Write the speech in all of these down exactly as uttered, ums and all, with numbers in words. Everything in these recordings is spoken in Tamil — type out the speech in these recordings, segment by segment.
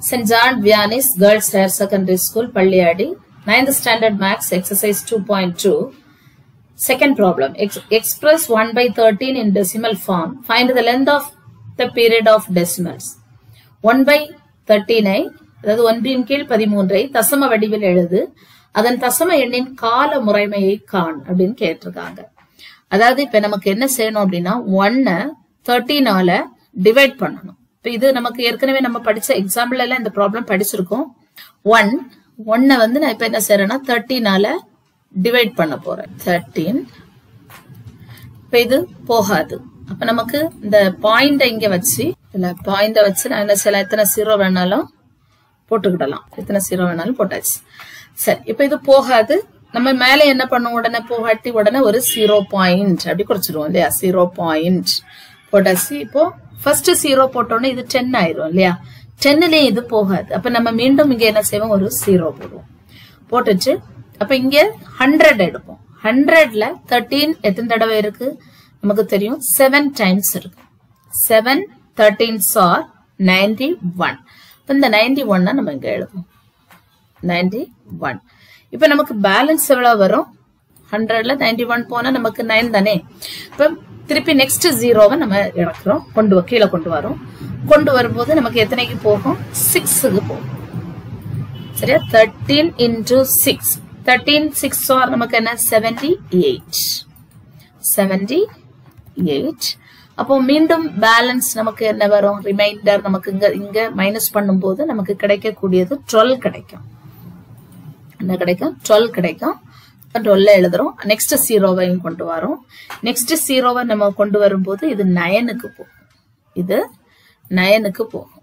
Saint John VIANNEY'S Girls Higher Secondary School, PALLIADY, ninth Standard Maths, Exercise two point two. Second problem. Ex express one by thirteen in decimal form. Find the length of the period of decimals. one by thirteen ஐ, அதாவது ஒன்றின் கீழ் பதிமூன்றை தசம வடிவில் எழுது. அதன் தசம எண்ணின் கால முறைமையை காண் அப்படின்னு கேட்டிருக்காங்க. அதாவது இப்ப நமக்கு என்ன செய்யணும் அப்படின்னா ஒன்ன தேர்ட்டீனால டிவைட் பண்ணணும். இப்ப இது நமக்கு ஏற்கனவே நம்ம படிச்ச எக்ஸாம்பிள் எல்லாம் இந்த ப்ராப்ளம் படிச்சிருக்கோம். ஒன் ஒன்ன வந்து நான் இப்ப என்ன செய்யறேன்னா தேர்ட்டீனால டிவைட் பண்ண போறேன். தேர்ட்டீன் இப்ப இது போகாது. அப்ப நமக்கு இந்த பாயிண்ட இங்க வச்சு இல்ல பாயிண்ட வச்சு நான் என்ன செய்யலாம், எத்தனை ஜீரோ வேணாலும் போட்டுக்கிடலாம். எத்தனை ஜீரோ வேணாலும் போட்டாச்சு. சரி, இப்ப இது போகாது. நம்ம மேல என்ன பண்ணுவோம், உடனே போகாட்டி உடனே ஒரு ஜீரோ பாயிண்ட் அப்படி குறைச்சிருவோம் இல்லையா. ஜீரோ பாயிண்ட் போட்டாச்சு. இப்போ ஃபர்ஸ்ட் ஜீரோ போட்டோன்னே இது டென் ஆயிரும் இல்லையா. டென்னுலயே இது போகாது. அப்ப நம்ம மீண்டும் இங்க என்ன செய்வோம், ஒரு ஜீரோ போடுவோம். போட்டுச்சு அப்ப இங்க ஹண்ட்ரட் எடுப்போம். ஹண்ட்ரட்ல தேர்ட்டீன் எத்தனை தடவை இருக்கு நமக்கு தெரியும், செவன் டைம்ஸ் இருக்கு. Seven thirteens are ninety one. இந்த நைன்டி ஒன் நம்ம இங்க எழுதுவோம். Ninety one. இப்ப நமக்கு பேலன்ஸ் எவ்வளவு வரும், ஹண்ட்ரட்ல நைன்டி ஒன் போனா நமக்கு நைன் தானே. இப்ப திருப்பி நெக்ஸ்ட் ஜீரோவை நம்ம இறக்குறோம், கொண்டு கீழே கொண்டு வரோம். கொண்டு வரும்போது நமக்கு எத்தனைக்கு போகும், சிக்ஸுக்கு போகும். சரியா, thirteen into six. Thirteen six are நமக்கு என்ன, செவன்டி எயிட். Seventy eight. அப்போ மீண்டும் பேலன்ஸ் நமக்கு என்ன வரும், ரிமைண்டர் நமக்கு இங்க இங்க மைனஸ் பண்ணும்போது நமக்கு கிடைக்கக்கூடியது டுவெல் கிடைக்கும். என்ன கிடைக்கும், டுவெல் கிடைக்கும். டுவெல்ல எழுதுறோம். நெக்ஸ்ட் ஜீரோவையும் கொண்டு வரோம். நெக்ஸ்ட் ஜீரோவை நம்ம கொண்டு வரும்போது இது நயனுக்கு போகும். இது நயனுக்கு போகும்.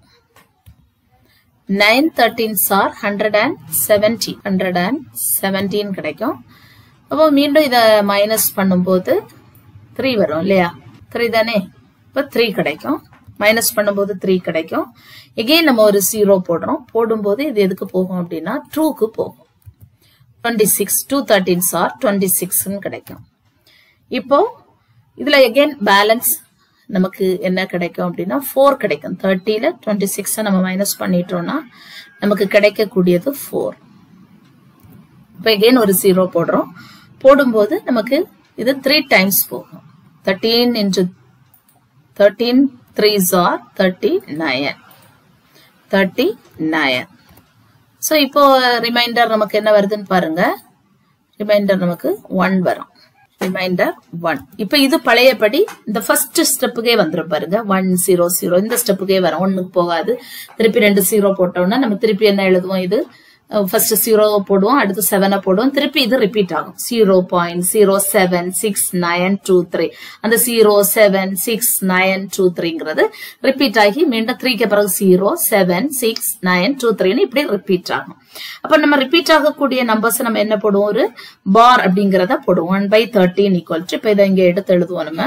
Nine thirteens are hundred and seventy. Hundred and seventeen கிடைக்கும். அப்போ மீண்டும் இதை மைனஸ் பண்ணும்போது த்ரீ வரும் இல்லையா. த்ரீ தானே. இப்ப த்ரீ கிடைக்கும். மைனஸ் பண்ணும்போது த்ரீ கிடைக்கும். எகெயின் நம்ம ஒரு ஜீரோ போடுறோம். போடும்போது இது எதுக்கு போகும் அப்படின்னா டூக்கு போகும். Twenty six. Two thirteens are twenty six கிடைக்கும். இப்போ இதுல எகெயின் பேலன்ஸ் நமக்கு என்ன கிடைக்கும் அப்படின்னா ஃபோர் கிடைக்கும். தேர்ட்டில டுவெண்ட்டி சிக்ஸ் நம்ம மைனஸ் பண்ணிட்டோம்னா நமக்கு கிடைக்கக்கூடியது ஃபோர். இப்ப எகெயின் ஒரு ஜீரோ போடுறோம். போடும்போது நமக்கு இது த்ரீ டைம்ஸ் போகும். Thirteen into thirteen threes are thirty nine. Thirty nine. So இப்போ ரிமைண்டர் நமக்கு என்ன வருதுன்னு பாருங்க. ரிமைண்டர் நமக்கு ஒன் வரும். Reminder one. இப்ப இது பழையபடி இந்த ஃபர்ஸ்ட் ஸ்டெப்புக்கே வந்துடும் பாருங்க. ஒன் ஜீரோ ஜீரோ இந்த ஸ்டெப்புக்கே வரும். ஒன்னுக்கு போகாது. திருப்பி ரெண்டு ஜீரோ போட்டோம்னா நம்ம திருப்பி என்ன எழுதுவோம், இது ஃபர்ஸ்ட் ஜீரோ போடுவோம், அடுத்து செவனை போடுவோம். திருப்பி இது ரிப்பீட் ஆகும். Zero point zero seven six nine two three. அந்த zero seven six nine two த்ரீங்கிறது ரிப்பீட் ஆகி மீண்டும் த்ரீக்கு பிறகு zero seven six nine two த்ரீன்னு இப்படி ரிப்பீட் ஆகும். அப்ப நம்ம ரிப்பீட் ஆகக்கூடிய நம்பர்ஸ் நம்ம என்ன போடுவோம், ஒரு பார் அப்படிங்கறத போடுவோம். One by thirteen equal to, இப்ப இதை இங்க எடுத்து எழுதுவோம் நம்ம.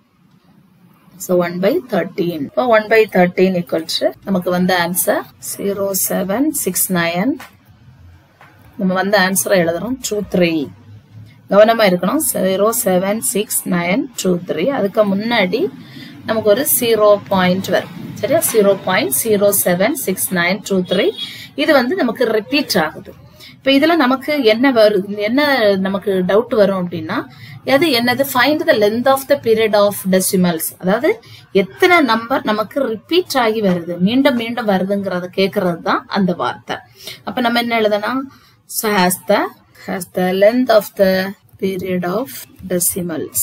So one by thirteen. So one by thirteen equal to நமக்கு வந்த answer zero seven six nine. நம்ம வந்த ஆன்சரை எழுதுறோம் டூ த்ரீ. கவனமா இருக்கணும். Zero seven six nine two three. அதுக்கு முன்னாடி நமக்கு ஒரு ஜீரோ பாயிண்ட் வரும். சரியா, zero point zero seven six nine two three. இது வந்து நமக்கு ரிப்பீட் ஆகுது. இப்ப இதுல நமக்கு என்ன வரும், என்ன நமக்கு டவுட் வரும் அப்படின்னா அது என்னது, find the length of the period of decimals. அதாவது எத்தனை நம்பர் நமக்கு ரிப்பீட் ஆகி வருது, மீண்டும் மீண்டும் வருதுங்கிறத கேட்கறது தான் அந்த வார்த்தை. அப்ப நம்ம என்ன எழுதனா, so has the has the length of the period of decimals.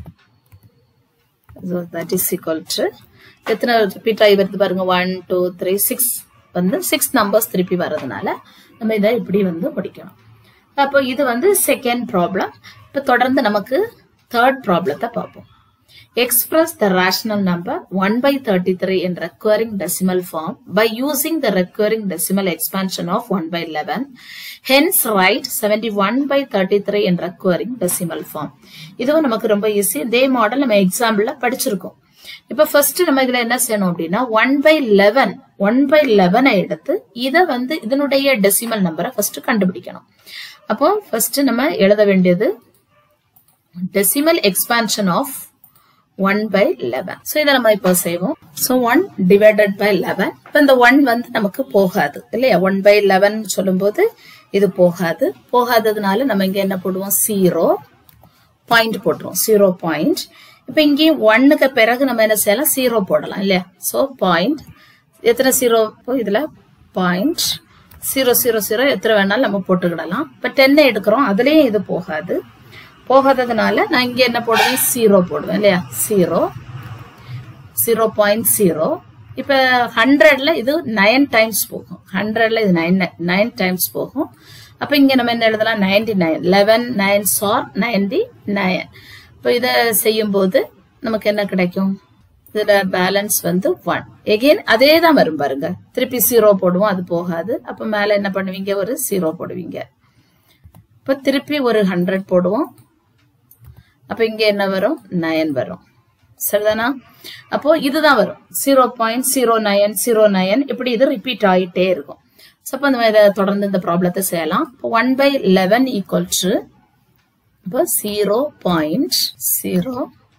So that is equal to எத்தனை ரிப்பீட் ஆகி வருது பாருங்க, ஒன் டூ த்ரீ சிக்ஸ் வந்து சிக்ஸ் நம்பர்ஸ் திருப்பி வர்றதுனால நம்ம இதை இப்படி வந்து முடிக்கணும். அப்போ இது வந்து செகண்ட் ப்ராப்ளம். இப்ப தொடர்ந்து நமக்கு தேர்ட் ப்ராப்ளத்தை பார்ப்போம். Express the rational number one by thirty-three in recurring decimal form by using the recurring decimal expansion of one by eleven. Hence write seventy-one by thirty-three in recurring decimal form. இதுவும் நமக்கு ரொம்ப ஈஸி. இதே மாடல் நம்ம எக்ஸாம்பிள்ல படிச்சிருக்கோம். இப்ப ஃபர்ஸ்ட் நம்ம இதுல என்ன செய்யணும் அப்படின்னா one by eleven one by லெவனை எடுத்து இதை வந்து இதனுடைய டெசிமல் நம்பரை ஃபர்ஸ்ட் கண்டுபிடிக்கணும். அப்போ ஃபர்ஸ்ட் நம்ம எழுத வேண்டியது decimal expansion of one by eleven. So இத நம்ம இப்ப செய்வோம். So one divided by eleven. இப்ப இந்த one வந்து நமக்கு போகாது இல்லையா? one by eleven சொல்லும்போது இது போகாது. போகாததுனால நம்ம இங்க என்ன போடுவோம்? zero point போடுறோம். zero point. இப்ப இங்க ஒன்னுக்கு பிறகு நம்ம என்ன செய்யலாம்? zero போடலாம் இல்லையா? So point எத்தனை zero இதுல point zero zero zero எத்தனை வேணாலும் நம்ம போட்டுக்கிடலாம். இப்ப ten எடுக்கிறோம். அதுலயும் இது போகாது. போகாததுனால நான் இங்க என்ன போடுவேன்? zero போடுவேன் இல்லையா? zero zero point zero. இப்ப hundredல இது nine times போகும். hundredல இது nine nine times போகும். அப்ப இங்க நம்ம என்ன எழுதலாம்? ninety-nine. eleven nines are ninety-nine. இப்ப இத செய்யும்போது நமக்கு என்ன கிடைக்கும்? இதுல பேலன்ஸ் வந்து one. again அதே தான் வரும் பாருங்க. திருப்பி zero போடுவோம், அது போகாது. அப்ப மேல என்ன பண்ணுவீங்க? ஒரு zero போடுவீங்க. இப்ப திருப்பி ஒரு hundred போடுவோம். அப்ப இங்க என்ன வரும்? nine வரும். சரிதானா? அப்போ இதுதான் வரும். zero point zero nine zero nine இப்படி இது ரிப்பீட் ஆயிட்டே இருக்கும். சோ அப்ப நம்ம இத தொடர்ந்து இந்த ப்ராப்ளத்தை செய்யலாம். இப்போ one by eleven equal to இப்போ zero point zero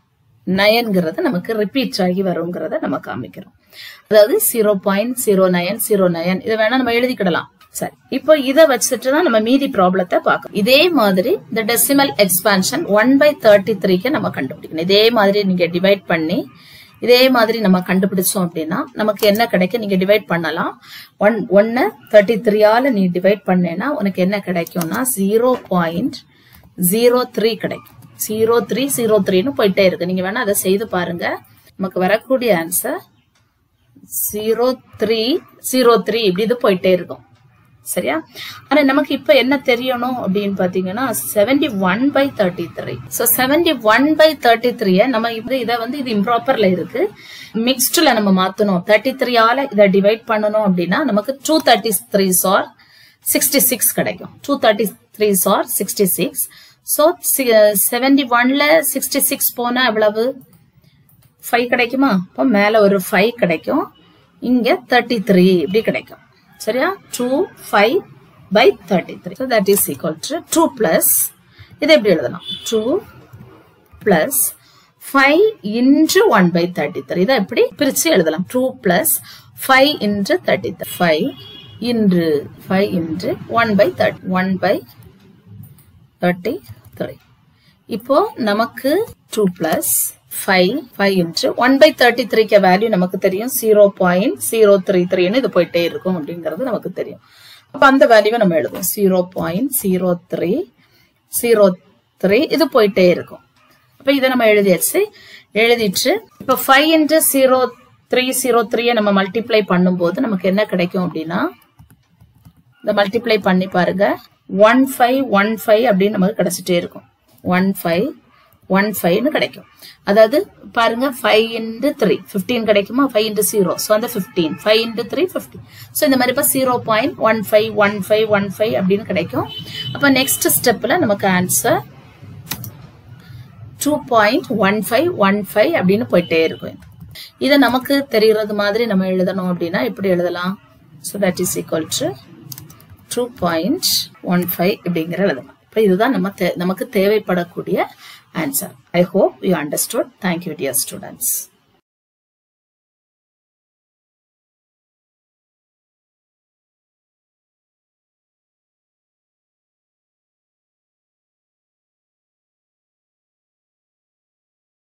nine நமக்கு ரிப்பீட் ஆகி வரும்ங்கறத நம்ம காமிக்கிறோம். அதாவது zero point zero nine zero nine இத வேணா நம்ம எழுதிக்கிடலாம். சரி, இப்போ இத வச்சிட்டு தான் நம்ம மீதி ப்ராப்ளத்தை பார்க்கணும். இதே மாதிரி இந்த decimal expansion one by thirty-three க்கு நம்ம கண்டுபிடிக்கணும். இதே மாதிரி நீங்க டிவைட் பண்ணி இதே மாதிரி நம்ம கண்டுபிடிச்சோம் அப்படின்னா நமக்கு என்ன கிடைக்கும்? நீங்க டிவைட் பண்ணலாம். one one thirty-three ஆல நீ டிவைட் பண்ணேனா உனக்கு என்ன கிடைக்கும்னா zero point zero three கிடைக்கும். zero three zero three னு போயிட்டே இருக்கு. நீங்க வேணா அதை செய்து பாருங்க. நமக்கு வரக்கூடிய answer zero three zero three இப்படி இது போயிட்டே இருக்கும். சரியா? ஆனா நமக்கு இப்ப என்ன தெரியணும் அப்படின்னு பாத்தீங்கன்னா seventy-one by thirty-three. So seventy-one by thirty-three நம்ம இப்ப இத வந்து இது இம்ப்ராப்பர்ல இருக்கு. மிக்ஸ்ட்ல நம்ம மாத்தணும். thirty-three ஆல இத டிவைட் பண்ணனும் அப்படினா நமக்கு two thirty-three or sixty-six கிடைக்கும். two thirty-three or sixty-six. So seventy-one ல sixty-six போனா எவ்வளவு? five கிடைக்குமா? அப்ப மேல ஒரு five கிடைக்கும். இங்க thirty-three இப்படி கிடைக்கும். சரியா? two five by thirty-three. So that is equal to two plus இதை எப்படி எழுதலாம்? two plus five into one by thirty-three. இதை எப்படி பிரிச்சு எழுதலாம்? two plus five into thirty-three. five into five into one by thirty. one by thirty-three. இப்போ நமக்கு two plus five five into one by thirty-three க்கு வேல்யூ நமக்கு தெரியும் zero point zero three three ன்னு இது போயிட்டே இருக்கும் அப்படிங்கிறது நமக்கு தெரியும். அப்ப அந்த வேல்யூவை நம்ம எழுதுவோம். zero point zero three zero three இது போயிட்டே இருக்கும். அப்ப இத நம்ம எழுதியாச்சு. எழுதிட்டு இப்ப five into zero three zero three நம்ம மல்டிப்ளை பண்ணும்போது நமக்கு என்ன கிடைக்கும் அப்படின்னா இந்த மல்டிப்ளை பண்ணி பாருங்க one five one five அப்படி நமக்கு கிடைச்சிட்டே இருக்கும். one five one five னு கிடைக்கும். அதாவது பாருங்க five into three fifteen கிடைக்குமா? five into zero சோ அந்த fifteen. five into three fifteen. So இந்த மாதிரி இப்ப zero point one five one five one five அப்படினு கிடைக்கும். அப்ப நெக்ஸ்ட் ஸ்டெப்ல நமக்கு answer two point one five one five அப்படினு போயிட்டே இருக்கும். இத நமக்கு தெரியிறது மாதிரி நம்ம எழுதணும் அப்படினா எப்படி எழுதலாம்? So that is equal to two point one five அப்படிங்கற எழுதலாம். இப்ப இதுதான் நம்ம நமக்கு தேவைப்படக்கூடிய answer. I hope you understood. Thank you, dear students.